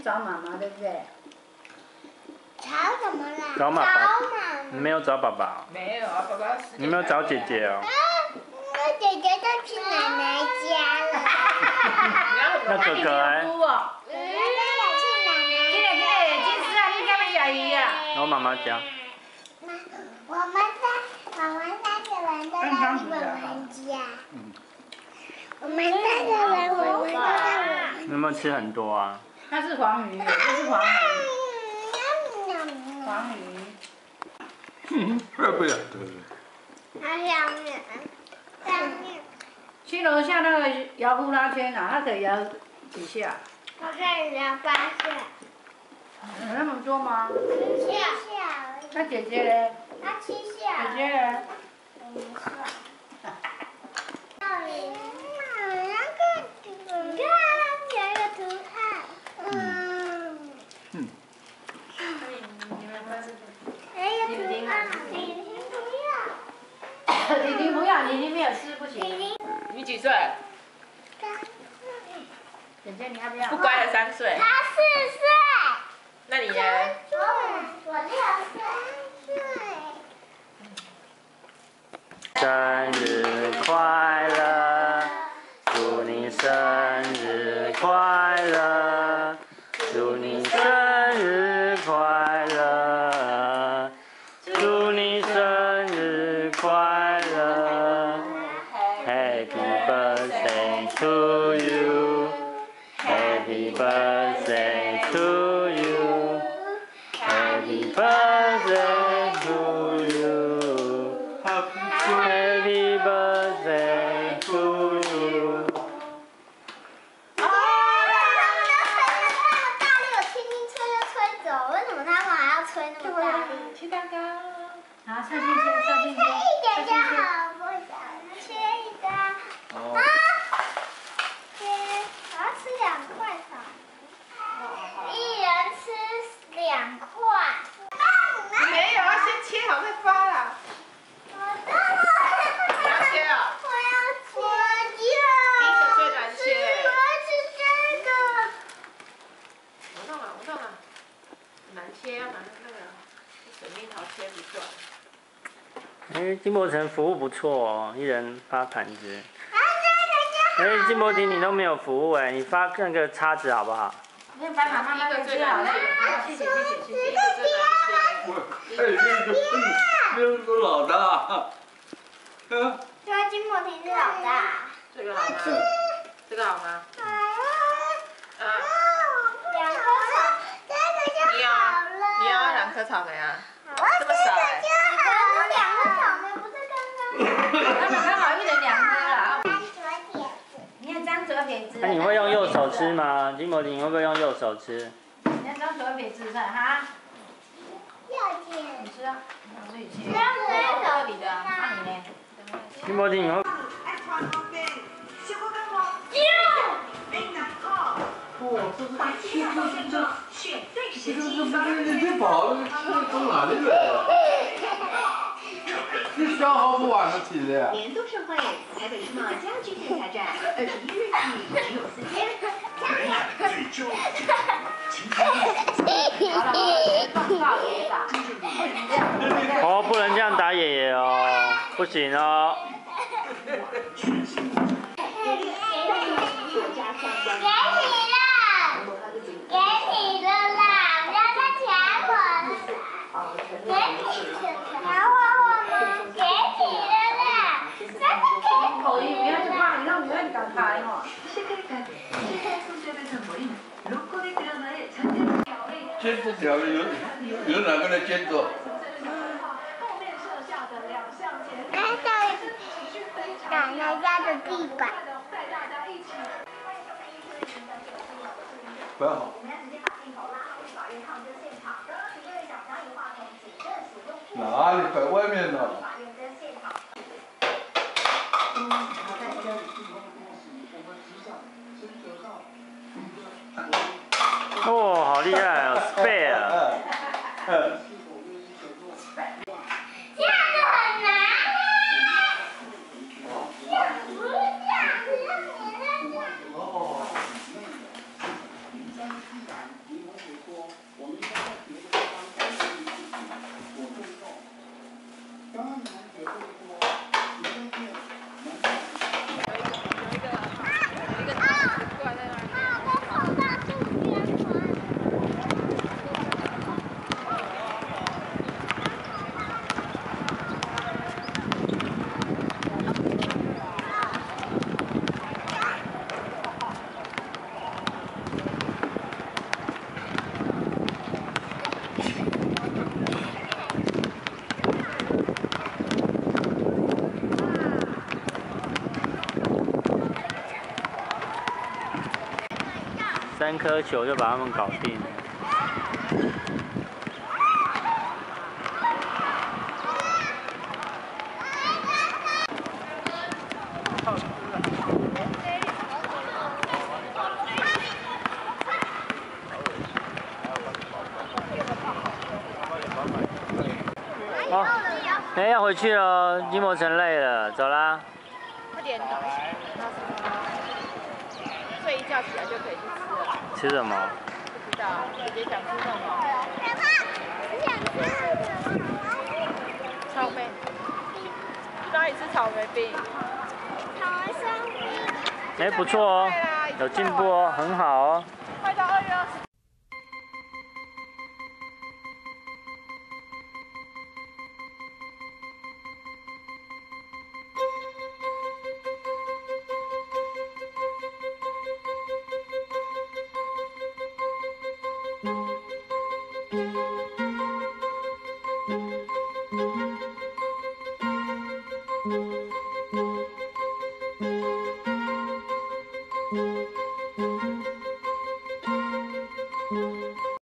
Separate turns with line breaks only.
找妈妈，对不对？
找什么啦？
找妈爸。你没有找爸爸。
没有啊，爸爸。
你没有找姐姐哦。
那姐姐都去奶奶家了。
那哥哥哎？
哥哥也去奶奶。
金丝啊，你干嘛小鱼呀？
然后妈妈家。
我们三个人都在我们家。我们三个人，我们都在我们。
你有没有吃很多啊？
它是黄鱼，这是黄鱼。黄鱼。
不要对。
它下面。
去楼下那个摇呼啦圈啊，它可以摇几下？
我可以摇8下。
有那么多吗
7下。
那姐姐嘞？
它7下。
姐姐嘞？
你看，有一个图案。还有图案，婷不要。
婷不要，婷没有吃不行。
你几岁？
姐姐你要不要？
不乖的3岁。
他4岁。
那你呢？
我6岁。
生日快乐，祝你生日快乐，祝你生日快乐，祝你生日快乐 ，Happy birthday to you，Happy birthday to you，Happy birthday to you。Happy birthday to you。
他们大力，我轻轻吹就吹走，为什么他们还要吹那么大力？
切蛋糕。
好，上进
切一点就好，不想切一个。啊！切，我要吃2块草，一人吃2块。
没有，要先切好再发啦。
我要切
啊！
我要切。
第一个最难切。
我要吃这个。
我弄了，难切，要拿那个水蜜桃切不断。
哎，金伯成服务不错哦，一人发盘子。哎，金伯婷你都没有服务哎，你发那个叉子好不好？
你把妈妈那个吃好了，谢谢。
哎，那个老大。
对啊，金伯婷是老大。
这个好吗？这个好吗？
啊。
啊。
2颗草，这个就好了。
你要2颗草莓啊？
这么少哎。2颗草莓不是刚刚
刚好1人2颗啦。
你看张左撇子。
那
你会用右手吃吗？金伯婷会不会用右手吃？
你要张左撇子噻哈。
右键。
你吃啊，我自己切。
这
里的，那你呢？
金伯婷以后。
这跑这从哪里来的？这消耗不完的体力。
年度盛会，台北世贸家居电材展，21日起只有4天。
哦，不能这样打爷爷哦，不行哦。
给你了啦，不要再抢我了。给你抢我们，给你了啦，
口音不要去怕，你让女儿敢开哦。
监制条有哪个来监督？
奶奶家的地板。
不要好。哪里摆外面呢？
哦，好厉害哦 ，spare。
这样子很难啊！这样不是这样子，让你。
3颗球就把他们搞定了。哦，哎，要回去了，金魔城累了，走啦。
快点，睡一觉起来就可以去吃了。
吃什么？
不知道，姐姐想吃什么？草莓。去哪里吃草莓冰？
草莓生冰。
哎，不错哦，有进步哦，很好哦。
快到2月20